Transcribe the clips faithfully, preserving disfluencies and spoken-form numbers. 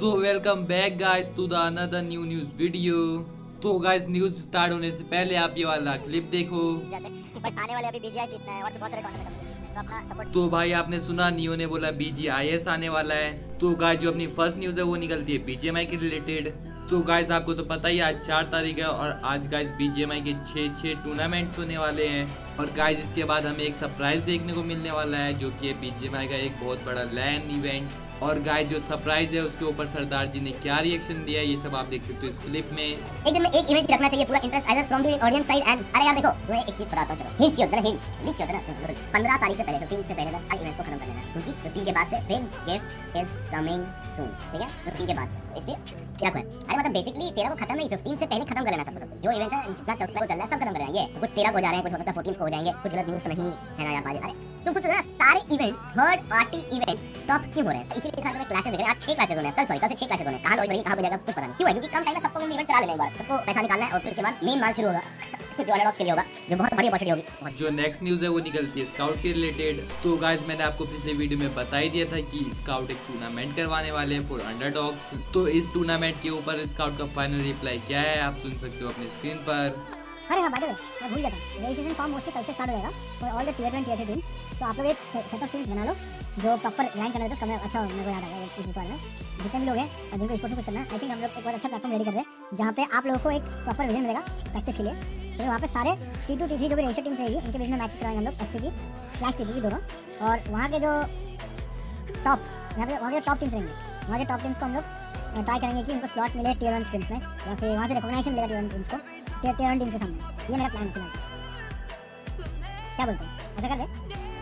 तो welcome back guys to the another new news video. तो guys news start होने से पहले आप ये वाला क्लिप देखो। बट आने वाले अभी बीजीआई जीतना है और बहुत सारे टूर्नामेंट तो अपना सपोर्ट। तो भाई आपने सुना नियो ने बोला बीजीआईएस आने वाला है। तो गाइस जो अपनी फर्स्ट न्यूज है वो निकलती है बीजीएमआई के रिलेटेड। तो गाइस आपको तो पता ही आज चार तारीख है और आज गाइस बीजीएमआई के छः छः टूर्नामेंट्स होने वाले हैं। और गाइस इसके बाद हमें एक सरप्राइज देखने को मिलने वाला है जो कि बीजीएमआई का एक बहुत बड़ा लैन इवेंट। और गाइस जो सरप्राइज है उसके ऊपर सरदार जी ने क्या रिएक्शन दिया है ये सब आप देख सकते हो इस क्लिप में। एक दिन में एक इवेंट रखना चाहिए पूरा interest either from the audience side and अरे यार देखो मैं एक चीज बताता हूं चलो हिंट्स होता है हिंट्स लीक्स होता है ना पंद्रह तारीख से पहले फिफ्टीन से पहले तक इवेंट्स को खत्म कर लेना क्योंकि फिफ्टीन के बाद से big gift is coming soon ठीक है फिफ्टीन के बाद से इसलिए क्या है अरे मतलब बेसिकली तेरह को खत्म नहीं फिफ्टीन से पहले खत्म कर लेना सब सब जो इवेंट्स है जितना चल रहा है चल रहा है सब खत्म कर लेना ये कुछ तेरह को जा रहे हैं कुछ हो सकता है फोर्टीन को हो जाएंगे कुछ गलत न्यूज़ तो नहीं है ना यार बाजी अरे तुम कुछ ना सारे event third party events stop क्यों हो रहे हैं इसीलिए साथ में क्लैशेस दिख रहे हैं आज छह क्लैशेस होने हैं कल सॉरी कल से छह क्लैशेस होने हैं कहां लोग कहां बजेगा कुछ पता नहीं क्यों है क्योंकि कम टाइम में सबको इवेंट करा लेना एक बार सबको पैसा निकालना है और फिर उसके बाद मेन माल शुरू होगा जो अंडरडॉग्स के लिए होगा जो बहुत बड़ी अपॉर्चुनिटी होगी। जो नेक्स्ट न्यूज है वो निकलती है स्काउट के रिलेटेड। तो गाइस मैंने आपको पिछले वीडियो में बता ही दिया था कि स्काउट एक टूर्नामेंट करवाने वाले हैं फॉर अंडरडॉग्स। तो इस टूर्नामेंट के ऊपर स्काउट का फाइनल रिप्लाई क्या है आप सुन सकते हो अपनी स्क्रीन पर। अरे हाँ बाय द वे मैं भूल गया था रजिस्ट्रेशन फॉर्म मोस्टली कल से स्टार्ट हो जाएगा for all the tier one tier three teams. तो आप लोग एक सेट ऑफ टीम्स बना लो जो प्रॉपर रैंक करना है तो अच्छा मेरे को याद आ गया इस बार में जितने भी लोग हैं जिनको स्पोर्ट्स कुछ करना है आई थिंक हम लोग एक बहुत अच्छा प्लेटफॉर्म रेडी कर रहे हैं जहाँ पे आप लोगों को एक प्रॉपर विजन मिलेगा प्रैक्टिस के लिए। तो वहाँ पे सारे टी टू टी थ्री जो भी रजिस्टर टीम्स रहेगी उनके बीच में मैचेस करवाएंगे हम लोग एफ सी की स्लैश टी की दोनों। और वहाँ के जो टॉप यहाँ पे वहाँ के टॉप टीम्स रहेंगे वहाँ के टॉप टीम्स को हम लोग ट्राई करेंगे कि उनको स्लॉट मिले टियर वन स्क्रीम्स में या फिर वहाँ से रिकॉग्नाइजेशन मिलेगा टियर वन टीम्स को टियर वन टीम्स के सामने। ये मेरा प्लान है फिलहाल क्या बोलते हैं ऐसा कर दे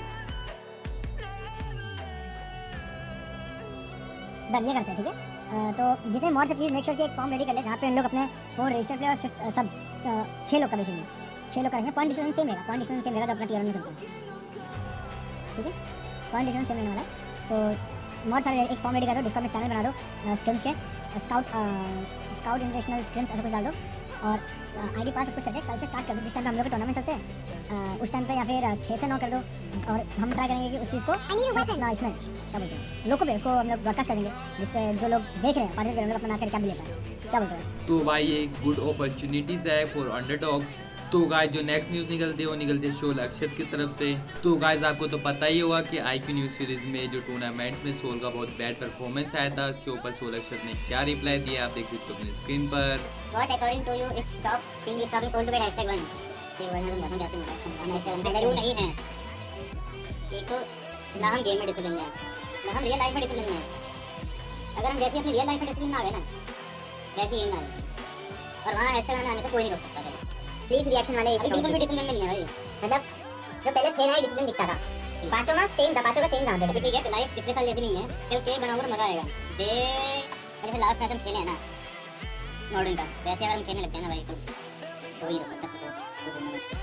डन ये करते हैं ठीक है। तो जितने मॉड से प्लीज मेक श्योर कि एक फॉर्म रेडी कर ले जहाँ पे हम लोग अपने फोर रजिस्टर प्लेयर और फिफ्थ सब छः लोग का बेसिकली छः लोग करेंगे पॉइंट डिस्ट्रीब्यूशन सेम रहेगा पॉइंट डिस्ट्रीब्यूशन सेम रहेगा तो अपना टियर में चलते हैं ठीक है पॉइंट डिस्ट्रीब्यूशन सेम रहने वाला है। तो मॉड सारे एक फॉर्म रेडी कर दो डिस्कॉर्ड में चैनल बना दो स्क्रिम्स के स्काउट स्काउट इंटरनेशनल स्क्रिम्स ऐसा कुछ डाल दो और आईडी पास सब कुछ करके कल से स्टार्ट कर दो जिस टाइम हम लोग के टूर्नामेंट चलते हैं उस टाइम पे या फिर छः से नौ कर दो और हम ट्राई करेंगे कि उस चीज़ को ना इसमें क्या बोलते हैं लोगों पे उसको हम लोग ब्रॉडकास्ट करेंगे जिससे जो लोग देख रहे हैं पार्टिसिपेट कर रहे हैं अपना आकर क्या भी ले पाए क्या बोलते हैं। तो भाई ये गुड अपॉर्चुनिटीज है फॉर अंडरडॉग्स। तो गाइस जो नेक्स्ट न्यूज़ निकलती है वो निकलती है शोल अक्षत की तरफ से। तो गाइस आपको तो पता ही होगा कि आईक्यू न्यूज़ सीरीज में जो टूर्नामेंट्स में सोल का बहुत बैड परफॉर्मेंस आया था उसके ऊपर शोल अक्षत ने क्या रिप्लाई दिया आप देख सकते हो अपनी स्क्रीन पर। What according to you is top thing is coming sold to be hashtag one ये वन है तुम जाते हो hashtag one जरूर नहीं है एक तो ना हम गेम में डिसिप्लिन है ना हम रियल लाइफ में डिसिप्लिन है। अगर हम जैसे अपनी रियल लाइफ में डिसिप्लिन ना आवे ना वैसे ही ना और वहाँ hashtag one आने को कोई नहीं रोक सकता। प्लीज रिएक्शन वाले अभी बिल्कुल भी डिसिप्लिन में नहीं है भाई मतलब जो पहले थे ना डिसिप्लिन दिखता था पांचों का सेम था पांचों का सेम था ठीक है। लाइफ पिछले साल जैसी नहीं है कल केक बनाऊंगा मजा आएगा जे जैसे लास्ट मैच हम खेले हैं ना नॉर्डन का वैसे अगर हम खेलने लगते हैं ना भाई तो वही हो सकता है।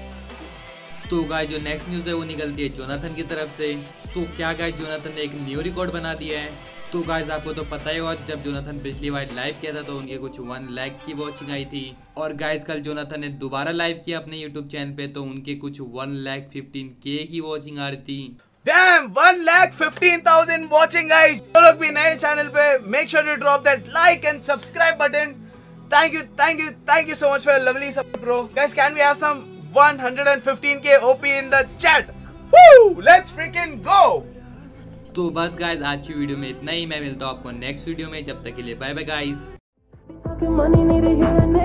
तो गाइस जो नेक्स्ट न्यूज़ है वो निकलती है जोनाथन की तरफ से। तो क्या गाइस जोनाथन ने एक न्यू रिकॉर्ड बना दिया है। तो गाइस आपको तो पता ही होगा जब जोनाथन पिछली बार लाइव किया था तो उनके कुछ वन लाख की वॉचिंग आई थी और गाइस कल जोनाथन ने दोबारा लाइव किया अपने यूट्यूब चैनल पे तो उनके कुछ वन लाख फिफ्टीन के की वॉचिंग आ रही थी। Damn, one lakh fifteen thousand watching guys. जो लोग भी नए चैनल पे make sure you drop that like and subscribe button. Thank you, thank you, thank you so much for your lovely support, bro. Guys, can we have some one hundred fifteen K O P in the chat? Woo! Let's freaking go! तो बस guys आज की video में इतना ही। मैं मिलता हूँ आपको नेक्स्ट वीडियो में जब तक के लिए बाय बाय गाइस।